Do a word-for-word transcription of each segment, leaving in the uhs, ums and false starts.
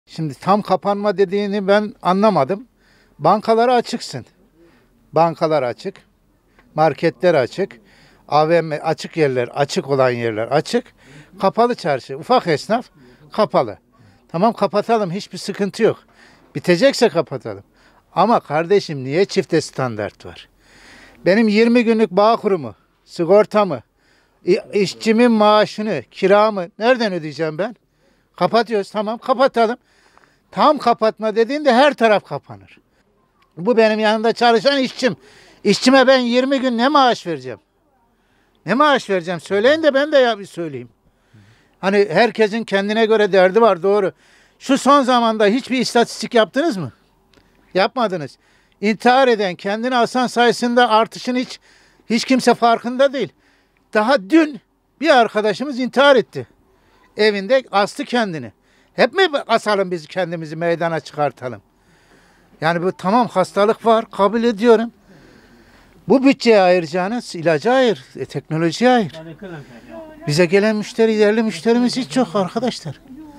Şimdi tam kapanma dediğini ben anlamadım. Bankaları açıksın. Bankalar açık. Marketler açık. A V M açık yerler, açık olan yerler açık. Kapalı çarşı, ufak esnaf kapalı. Tamam kapatalım, hiçbir sıkıntı yok. Bitecekse kapatalım. Ama kardeşim niye çifte standart var? Benim yirmi günlük bağ kurumu, sigortamı, işçimin maaşını, kiramı nereden ödeyeceğim ben? Kapatıyoruz, tamam kapatalım. Tam kapatma dediğinde her taraf kapanır. Bu benim yanında çalışan işçim. İşçime ben yirmi gün ne maaş vereceğim? Ne maaş vereceğim? Söyleyin de ben de ya bir söyleyeyim. Hani herkesin kendine göre derdi var, doğru. Şu son zamanda hiçbir istatistik yaptınız mı? Yapmadınız. İntihar eden, kendini asan sayısında artışın hiç hiç kimse farkında değil. Daha dün bir arkadaşımız intihar etti. Evinde astı kendini. Hep mi asalım biz kendimizi meydana çıkartalım? Yani bu tamam hastalık var, kabul ediyorum. Bu bütçeye ayıracağınız ilacı ayır, e, teknolojiye ayır. Bize gelen müşteri, yerli müşterimiz hiç yok arkadaşlar.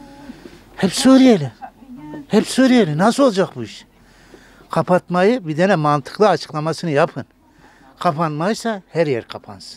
Hep Suriyeli. Hep Suriyeli. Nasıl olacak bu iş? Kapatmayı bir tane mantıklı açıklamasını yapın. Kapanmaysa her yer kapansın.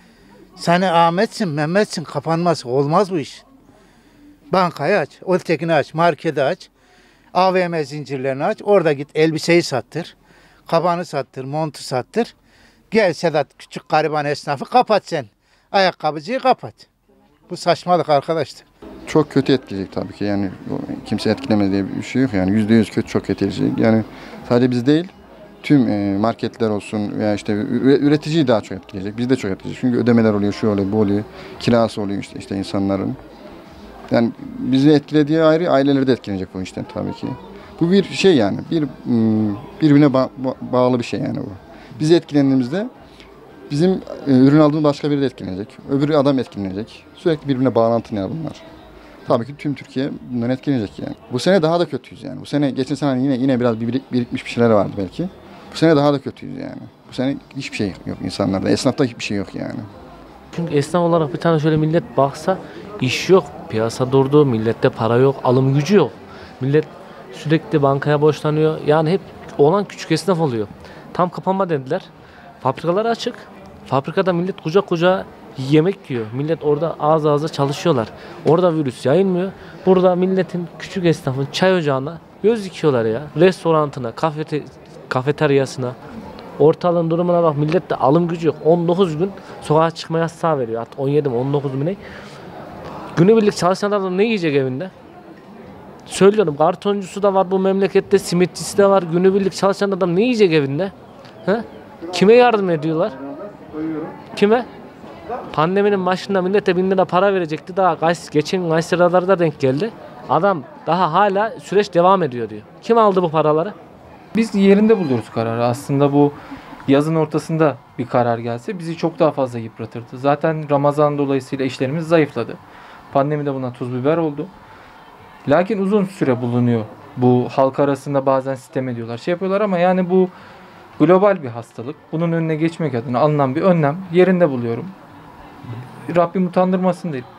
Sen Ahmet'sin, Mehmet'sin, kapanması olmaz bu iş. Bankayı aç, ötekini aç, marketi aç, A V M zincirlerini aç, orada git elbiseyi sattır, kabanı sattır, montu sattır. Gel Sedat küçük gariban esnafı kapat sen. Ayakkabıcıyı kapat. Bu saçmalık arkadaşlar. Çok kötü etkileyecek tabii ki, yani kimse etkilemez diye bir şey yok, yani yüzde yüz kötü, çok etkileyecek. Yani sadece biz değil, tüm marketler olsun veya işte üreticiyi daha çok etkileyecek, biz de çok etkileyecek. Çünkü ödemeler oluyor, şu oluyor, bu oluyor, kirası oluyor işte, işte insanların. Yani bizi etkilediği ayrı, aileleri de etkilenecek bu işten tabii ki. Bu bir şey, yani bir birbirine ba- bağlı bir şey yani bu. Biz etkilendiğimizde bizim e, ürün aldığımız başka biri de etkilenecek. Öbürü adam etkilenecek. Sürekli birbirine bağlantılı yani bunlar. Tabii ki tüm Türkiye bundan etkilenecek yani. Bu sene daha da kötüyüz yani. Bu sene geçen sene yine yine biraz bir birikmiş bir şeyler vardı belki. Bu sene daha da kötüyüz yani. Bu sene hiçbir şey yok insanlarda. Esnafta hiçbir şey yok yani. Çünkü esnaf olarak bir tane şöyle millet baksa iş yok, piyasa durdu, millette para yok, alım gücü yok. Millet sürekli bankaya borçlanıyor. Yani hep olan küçük esnaf oluyor. Tam kapanma dediler. Fabrikalar açık. Fabrikada millet kucak kucağa yemek yiyor. Millet orada ağız ağza çalışıyorlar. Orada virüs yayılmıyor. Burada milletin, küçük esnafın çay ocağına göz dikiyorlar ya. Restorantına, kafete, kafeteryasına. Ortalığın durumuna bak, millette alım gücü yok. on dokuz gün sokağa çıkma yasağı veriyor. Hatta on yedi mi on dokuz mu ne? Günübirlik çalışanlar ne yiyecek evinde? Söylüyorum, kartoncusu da var bu memlekette, simitçisi de var. Günübirlik çalışan adam ne yiyecek evinde? He? Kime yardım ediyorlar? Kime? Pandeminin başında millete bin lira para verecekti. Daha kaç, geçen kaç sıralarda denk geldi. Adam daha hala süreç devam ediyor diyor. Kim aldı bu paraları? Biz yerinde buluyoruz kararı. Aslında bu yazın ortasında bir karar gelse bizi çok daha fazla yıpratırdı. Zaten Ramazan dolayısıyla işlerimiz zayıfladı. Pandemi de buna tuz biber oldu. Lakin uzun süre bulunuyor. Bu halk arasında bazen sitem ediyorlar, şey yapıyorlar ama yani bu global bir hastalık. Bunun önüne geçmek adına alınan bir önlem yerinde buluyorum. Rabbim utandırmasın değil.